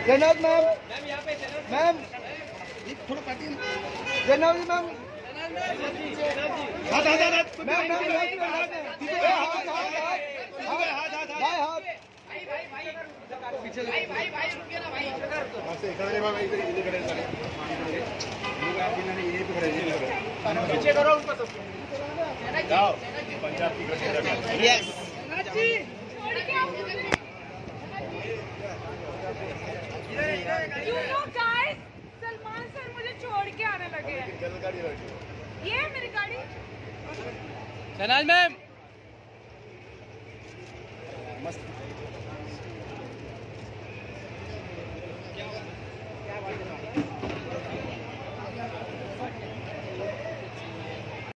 जयनाथ ma'am, ma'am थोड़ा काटिए ना। जयनाथ ma'am, हाथ हाथ हाथ मैम मैम पीछे भाई रुकिए ना भाई। पीछे करो उनको तो। जाओ पंजाब की yes You know guys, Salman sir मुझे छोड़ के आने लगे हैं। ये है मेरी गाड़ी। जयनाथ मैम मस्त